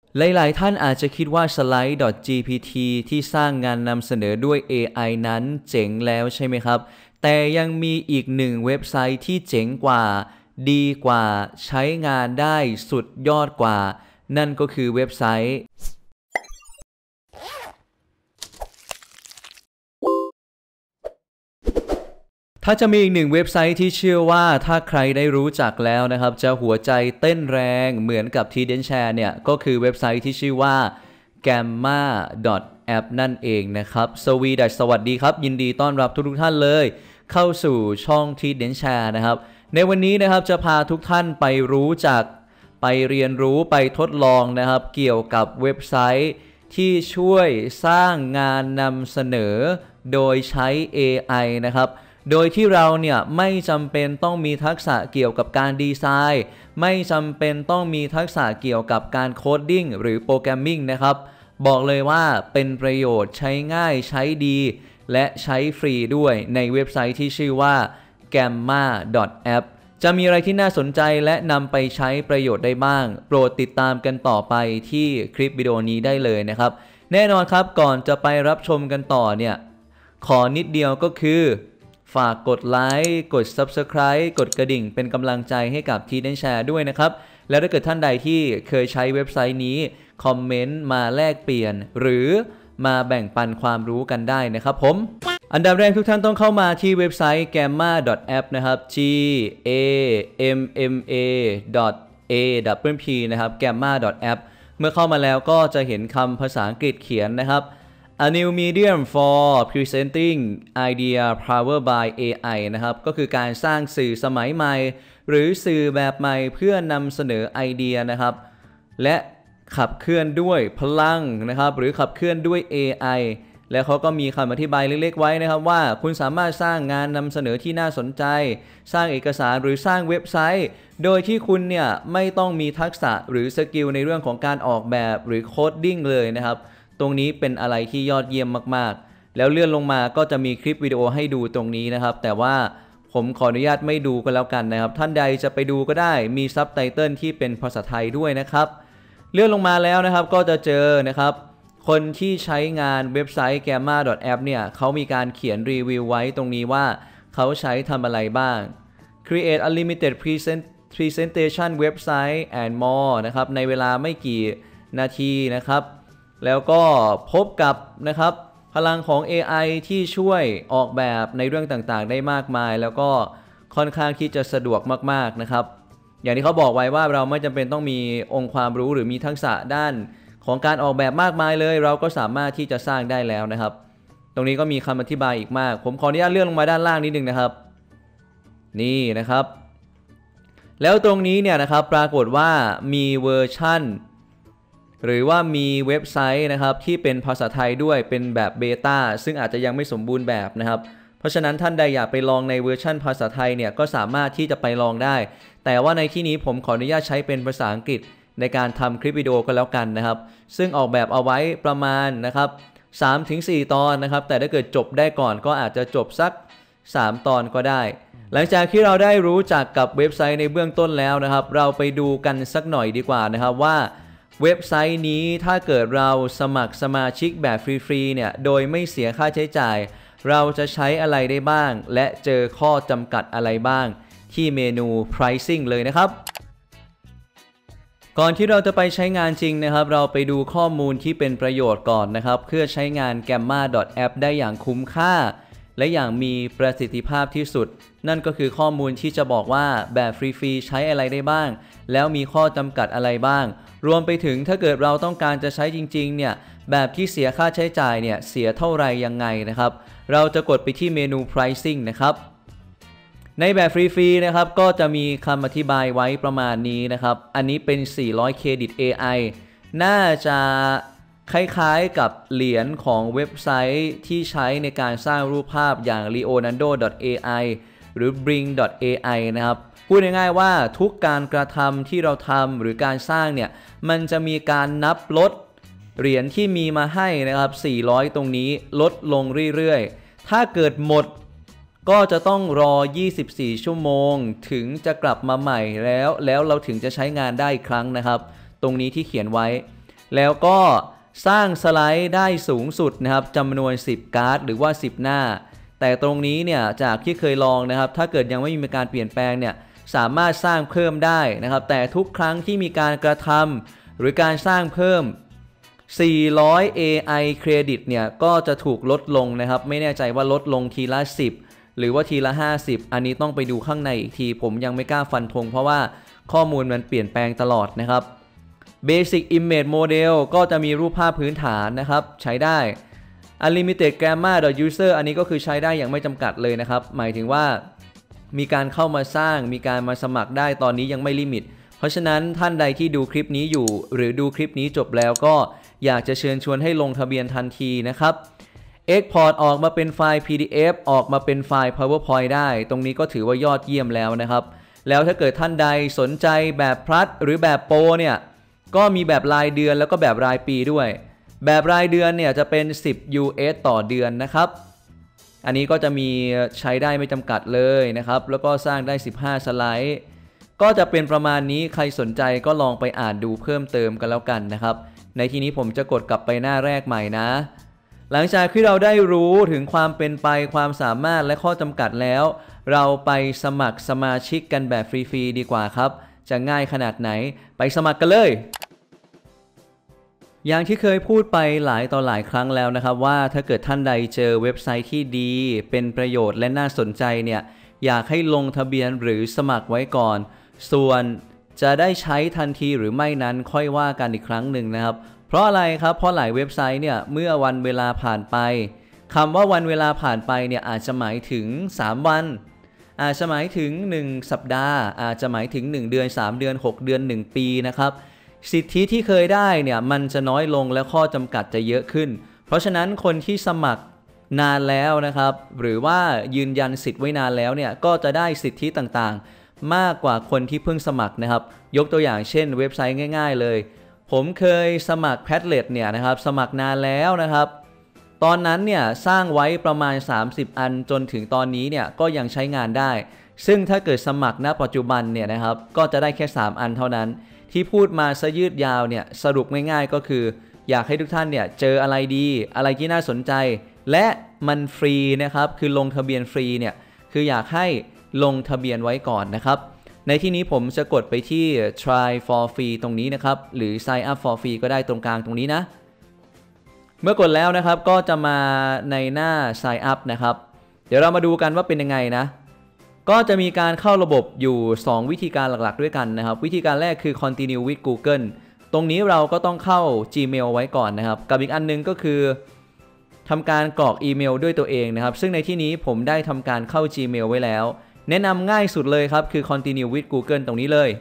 หลายๆท่านอาจจะคิดว่า Slide.gpt ที่สร้างงานนำเสนอด้วย AI นั้นเจ๋งแล้วใช่ไหมครับแต่ยังมีอีกหนึ่งเว็บไซต์ที่เจ๋งกว่าดีกว่าใช้งานได้สุดยอดกว่านั่นก็คือเว็บไซต์ถ้าจะมีอีกหนึ่งเว็บไซต์ที่เชื่อว่าถ้าใครได้รู้จักแล้วนะครับจะหัวใจเต้นแรงเหมือนกับ Hidden Share เนี่ยก็คือเว็บไซต์ที่ชื่อว่า gamma.app นั่นเองนะครับสวัสดีครับยินดีต้อนรับทุกท่านเลยเข้าสู่ช่อง Hidden Share นะครับในวันนี้นะครับจะพาทุกท่านไปรู้จักไปเรียนรู้ไปทดลองนะครับเกี่ยวกับเว็บไซต์ที่ช่วยสร้างงานนำเสนอโดยใช้ AI นะครับโดยที่เราเนี่ยไม่จำเป็นต้องมีทักษะเกี่ยวกับการดีไซน์ไม่จำเป็นต้องมีทักษะเกี่ยวกับการโคดดิ้งหรือโปรแกรมมิ่งนะครับบอกเลยว่าเป็นประโยชน์ใช้ง่ายใช้ดีและใช้ฟรีด้วยในเว็บไซต์ที่ชื่อว่า gamma.app จะมีอะไรที่น่าสนใจและนำไปใช้ประโยชน์ได้บ้างโปรดติดตามกันต่อไปที่คลิปวิดีโอนี้ได้เลยนะครับแน่นอนครับก่อนจะไปรับชมกันต่อเนี่ยขอนิดเดียวก็คือฝากกดไลค์กด Subscribe กดกระดิ่งเป็นกำลังใจให้กับ Hidden Share ด้วยนะครับแล้วถ้าเกิดท่านใดที่เคยใช้เว็บไซต์นี้คอมเมนต์มาแลกเปลี่ยนหรือมาแบ่งปันความรู้กันได้นะครับผมอันดับแรกทุกท่านต้องเข้ามาที่เว็บไซต์ gamma.app นะครับ gamma.app นะครับ gamma.app เมื่อเข้ามาแล้วก็จะเห็นคำภาษาอังกฤษเขียนนะครับA new medium for presenting idea powered by AI นะครับก็คือการสร้างสื่อสมัยใหม่หรือสื่อแบบใหม่เพื่อนำเสนอไอเดียนะครับและขับเคลื่อนด้วยพลังนะครับหรือขับเคลื่อนด้วย AI และเขาก็มีคำอธิบายเล็กๆไว้นะครับว่าคุณสามารถสร้างงานนำเสนอที่น่าสนใจสร้างเอกสารหรือสร้างเว็บไซต์โดยที่คุณเนี่ยไม่ต้องมีทักษะหรือสกิลในเรื่องของการออกแบบหรือโคดดิ้งเลยนะครับตรงนี้เป็นอะไรที่ยอดเยี่ยมมากๆแล้วเลื่อนลงมาก็จะมีคลิปวิดีโอให้ดูตรงนี้นะครับแต่ว่าผมขออนุญาตไม่ดูก็แล้วกันนะครับท่านใดจะไปดูก็ได้มีซับไตเติลที่เป็นภาษาไทยด้วยนะครับเลื่อนลงมาแล้วนะครับก็จะเจอนะครับคนที่ใช้งานเว็บไซต์ gamma.app เนี่ยเขามีการเขียนรีวิวไว้ตรงนี้ว่าเขาใช้ทำอะไรบ้าง create unlimited presentation website and more นะครับในเวลาไม่กี่นาทีนะครับแล้วก็พบกับนะครับพลังของ AI ที่ช่วยออกแบบในเรื่องต่างๆได้มากมายแล้วก็ค่อนข้างที่จะสะดวกมากๆนะครับอย่างที่เขาบอกไว้ว่าเราไม่จำเป็นต้องมีองค์ความรู้หรือมีทักษะด้านของการออกแบบมากมายเลยเราก็สามารถที่จะสร้างได้แล้วนะครับตรงนี้ก็มีคำอธิบายอีกมากผมขออนุญาตเลื่อนลงมาด้านล่างนิดนึงนะครับนี่นะครับแล้วตรงนี้เนี่ยนะครับปรากฏว่ามีเวอร์ชั่นหรือว่ามีเว็บไซต์นะครับที่เป็นภาษาไทยด้วยเป็นแบบเบต้าซึ่งอาจจะยังไม่สมบูรณ์แบบนะครับเพราะฉะนั้นท่านใดอยากไปลองในเวอร์ชั่นภาษาไทยเนี่ยก็สามารถที่จะไปลองได้แต่ว่าในที่นี้ผมขออนุญาตใช้เป็นภาษาอังกฤษในการทำคลิปวิดีโอก็แล้วกันนะครับซึ่งออกแบบเอาไว้ประมาณนะครับ 3-4 ตอนนะครับแต่ถ้าเกิดจบได้ก่อนก็อาจจะจบสัก3 ตอนก็ได้หลังจากที่เราได้รู้จักกับเว็บไซต์ในเบื้องต้นแล้วนะครับเราไปดูกันสักหน่อยดีกว่านะครับว่าเว็บไซต์นี้ถ้าเกิดเราสมัครสมาชิกแบบฟรีๆเนี่ยโดยไม่เสียค่าใช้จ่ายเราจะใช้อะไรได้บ้างและเจอข้อจำกัดอะไรบ้างที่เมนู pricing เลยนะครับก่อนที่เราจะไปใช้งานจริงนะครับเราไปดูข้อมูลที่เป็นประโยชน์ก่อนนะครับเพื่อใช้งาน gamma.app ได้อย่างคุ้มค่าและอย่างมีประสิทธิภาพที่สุดนั่นก็คือข้อมูลที่จะบอกว่าแบบฟรีๆใช้อะไรได้บ้างแล้วมีข้อจำกัดอะไรบ้างรวมไปถึงถ้าเกิดเราต้องการจะใช้จริงๆเนี่ยแบบที่เสียค่าใช้จ่ายเนี่ยเสียเท่าไรยังไงนะครับเราจะกดไปที่เมนู pricing นะครับในแบบฟรีๆนะครับก็จะมีคำอธิบายไว้ประมาณนี้นะครับอันนี้เป็น400เครดิต AI น่าจะคล้ายๆกับเหรียญของเว็บไซต์ที่ใช้ในการสร้างรูปภาพอย่าง leonardo.ai หรือ bring.ai นะครับพูดง่ายๆว่าทุกการกระทำที่เราทำหรือการสร้างเนี่ยมันจะมีการนับลดเหรียญที่มีมาให้นะครับ400ตรงนี้ลดลงเรื่อยๆถ้าเกิดหมดก็จะต้องรอ24ชั่วโมงถึงจะกลับมาใหม่แล้วเราถึงจะใช้งานได้อีกครั้งนะครับตรงนี้ที่เขียนไว้แล้วก็สร้างสไลด์ได้สูงสุดนะครับจำนวน10การ์ดหรือว่า10หน้าแต่ตรงนี้เนี่ยจากที่เคยลองนะครับถ้าเกิดยังไม่มีการเปลี่ยนแปลงเนี่ยสามารถสร้างเพิ่มได้นะครับแต่ทุกครั้งที่มีการกระทำหรือการสร้างเพิ่ม400 AI เครดิตเนี่ยก็จะถูกลดลงนะครับไม่แน่ใจว่าลดลงทีละ10หรือว่าทีละ50อันนี้ต้องไปดูข้างในอีกทีผมยังไม่กล้าฟันธงเพราะว่าข้อมูลมันเปลี่ยนแปลงตลอดนะครับ Basic Image Model ก็จะมีรูปภาพพื้นฐานนะครับใช้ได้ Unlimited Gamma User อันนี้ก็คือใช้ได้อย่างไม่จำกัดเลยนะครับหมายถึงว่ามีการเข้ามาสร้างมีการมาสมัครได้ตอนนี้ยังไม่ลิมิตเพราะฉะนั้นท่านใดที่ดูคลิปนี้อยู่หรือดูคลิปนี้จบแล้วก็อยากจะเชิญชวนให้ลงทะเบียนทันทีนะครับ Export ออกมาเป็นไฟล์ PDF ออกมาเป็นไฟล์ PowerPoint ได้ตรงนี้ก็ถือว่ายอดเยี่ยมแล้วนะครับแล้วถ้าเกิดท่านใดสนใจแบบพลัสหรือแบบโปรเนี่ยก็มีแบบรายเดือนแล้วก็แบบรายปีด้วยแบบรายเดือนเนี่ยจะเป็น10 US ต่อเดือนนะครับอันนี้ก็จะมีใช้ได้ไม่จำกัดเลยนะครับแล้วก็สร้างได้15สไลด์ก็จะเป็นประมาณนี้ใครสนใจก็ลองไปอ่านดูเพิ่มเติมกันแล้วกันนะครับในที่นี้ผมจะกดกลับไปหน้าแรกใหม่นะหลังจากที่เราได้รู้ถึงความเป็นไปความสามารถและข้อจำกัดแล้วเราไปสมัครสมาชิกกันแบบฟรีๆดีกว่าครับจะง่ายขนาดไหนไปสมัครกันเลยอย่างที่เคยพูดไปหลายต่อหลายครั้งแล้วนะครับว่าถ้าเกิดท่านใดเจอเว็บไซต์ที่ดีเป็นประโยชน์และน่าสนใจเนี่ยอยากให้ลงทะเบียนหรือสมัครไว้ก่อนส่วนจะได้ใช้ทันทีหรือไม่นั้นค่อยว่ากันอีกครั้งหนึ่งนะครับเพราะอะไรครับเพราะหลายเว็บไซต์เนี่ยเมื่อวันเวลาผ่านไปคำว่าวันเวลาผ่านไปเนี่ยอาจจะหมายถึง3วันอาจจะหมายถึง1สัปดาห์อาจจะหมายถึง1เดือน3เดือน6เดือน1ปีนะครับสิทธิที่เคยได้เนี่ยมันจะน้อยลงและข้อจำกัดจะเยอะขึ้นเพราะฉะนั้นคนที่สมัครนานแล้วนะครับหรือว่ายืนยันสิทธิ์ไว้นานแล้วเนี่ยก็จะได้สิทธิต่างๆมากกว่าคนที่เพิ่งสมัครนะครับยกตัวอย่างเช่นเว็บไซต์ง่ายๆเลยผมเคยสมัคร Padlet เนี่ยนะครับสมัครนานแล้วนะครับตอนนั้นเนี่ยสร้างไว้ประมาณ30อันจนถึงตอนนี้เนี่ยก็ยังใช้งานได้ซึ่งถ้าเกิดสมัครณปัจจุบันเนี่ยนะครับก็จะได้แค่3อันเท่านั้นที่พูดมาซะยืดยาวเนี่ยสรุปง่ายๆก็คืออยากให้ทุกท่านเนี่ยเจออะไรดีอะไรที่น่าสนใจและมันฟรีนะครับคือลงทะเบียนฟรีเนี่ยคืออยากให้ลงทะเบียนไว้ก่อนนะครับในที่นี้ผมจะกดไปที่ try for free ตรงนี้นะครับหรือ sign up for free ก็ได้ตรงกลางตรงนี้นะเมื่อกดแล้วนะครับก็จะมาในหน้า sign up นะครับเดี๋ยวเรามาดูกันว่าเป็นยังไงนะก็จะมีการเข้าระบบอยู่2วิธีการหลักๆด้วยกันนะครับวิธีการแรกคือ continue with Google ตรงนี้เราก็ต้องเข้า Gmail ไว้ก่อนนะครับกับอีกอันนึงก็คือทำการกรอกอีเมลด้วยตัวเองนะครับซึ่งในที่นี้ผมได้ทำการเข้า Gmail ไว้แล้วแนะนำง่ายสุดเลยครับคือ continue with Google ตรงนี้เลย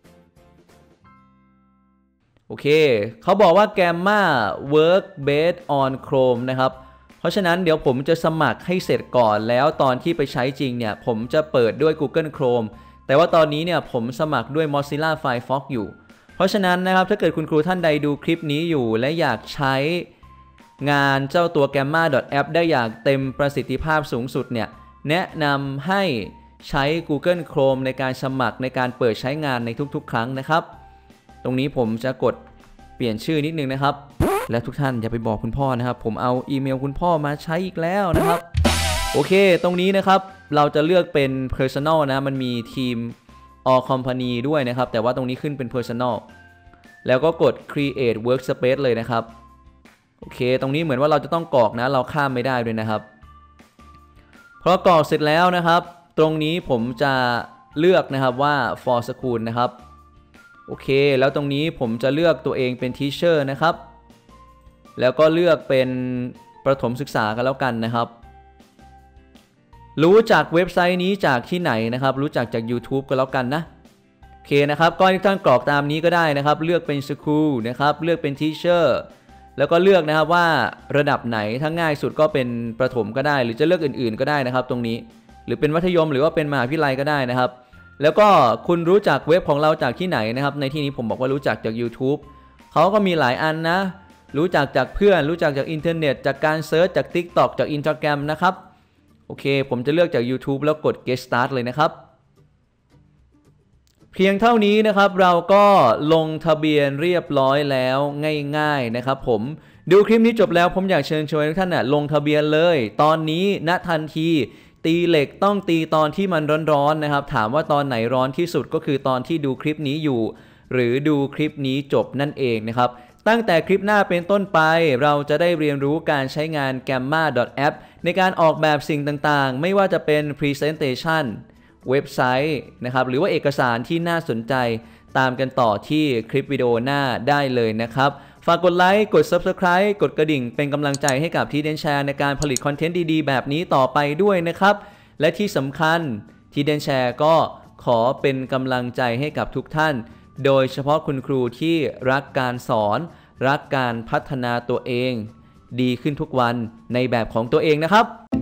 โอเคเขาบอกว่า Gamma work based on Chrome นะครับเพราะฉะนั้นเดี๋ยวผมจะสมัครให้เสร็จก่อนแล้วตอนที่ไปใช้จริงเนี่ยผมจะเปิดด้วย Google Chrome แต่ว่าตอนนี้เนี่ยผมสมัครด้วย Mozilla Firefox อยู่เพราะฉะนั้นนะครับถ้าเกิดคุณครูท่านใดดูคลิปนี้อยู่และอยากใช้งานเจ้าตัว Gamma.app ได้อย่างเต็มประสิทธิภาพสูงสุดเนี่ยแนะนำให้ใช้ Google Chrome ในการสมัครในการเปิดใช้งานในทุกๆครั้งนะครับตรงนี้ผมจะกดเปลี่ยนชื่อนิดนึงนะครับและทุกท่านอย่าไปบอกคุณพ่อนะครับผมเอาอีเมลคุณพ่อมาใช้อีกแล้วนะครับโอเคตรงนี้นะครับเราจะเลือกเป็น Personal นะมันมีทีม All Company ด้วยนะครับแต่ว่าตรงนี้ขึ้นเป็น Personal แล้วก็กด Create Workspace เลยนะครับโอเคตรงนี้เหมือนว่าเราจะต้องกรอกนะเราข้ามไม่ได้ด้วยนะครับพอกรอกเสร็จแล้วนะครับตรงนี้ผมจะเลือกนะครับว่า for school นะครับโอเคแล้วตรงนี้ผมจะเลือกตัวเองเป็น teacher นะครับแล้วก็เลือกเป็นประถมศึกษากันแล้วกันนะครับรู้จักเว็บไซต์นี้จากที่ไหนนะครับรู้จักจาก YouTube ก็แล้วกันนะโอเคนะครับก็ให้ท่านกรอกตามนี้ก็ได้นะครับเลือกเป็น school นะครับเลือกเป็น teacher แล้วก็เลือกนะครับว่าระดับไหนถ้าง่ายสุดก็เป็นประถมก็ได้หรือจะเลือกอื่นๆก็ได้นะครับตรงนี้หรือเป็นมัธยมหรือว่าเป็นมหาวิทยาลัยก็ได้นะครับแล้วก็คุณรู้จักเว็บของเราจากที่ไหนนะครับในที่นี้ผมบอกว่ารู้จักจาก YouTube เขาก็มีหลายอันนะรู้จักจากเพื่อนรู้จักจากอินเทอร์เน็ตจากการเซิร์ชจาก TikTok จาก Instagram นะครับโอเคผมจะเลือกจาก YouTube แล้วกด Get Start เลยนะครับเพียงเท่านี้นะครับเราก็ลงทะเบียนเรียบร้อยแล้วง่ายๆนะครับผมดูคลิปนี้จบแล้วผมอยากเชิญชวนทุกท่านลงทะเบียนเลยตอนนี้ณทันทีตีเหล็กต้องตีตอนที่มันร้อนๆนะครับถามว่าตอนไหนร้อนที่สุดก็คือตอนที่ดูคลิปนี้อยู่หรือดูคลิปนี้จบนั่นเองนะครับตั้งแต่คลิปหน้าเป็นต้นไปเราจะได้เรียนรู้การใช้งาน Gamma.app ในการออกแบบสิ่งต่างๆไม่ว่าจะเป็น Presentation เว็บไซต์นะครับหรือว่าเอกสารที่น่าสนใจตามกันต่อที่คลิปวิดีโอหน้าได้เลยนะครับฝากกดไลค์กด Subscribe กดกระดิ่งเป็นกำลังใจให้กับทีเดนแชร์ในการผลิตคอนเทนต์ดีๆแบบนี้ต่อไปด้วยนะครับและที่สำคัญทีเดนแชร์ก็ขอเป็นกำลังใจให้กับทุกท่านโดยเฉพาะคุณครูที่รักการสอนรักการพัฒนาตัวเองดีขึ้นทุกวันในแบบของตัวเองนะครับ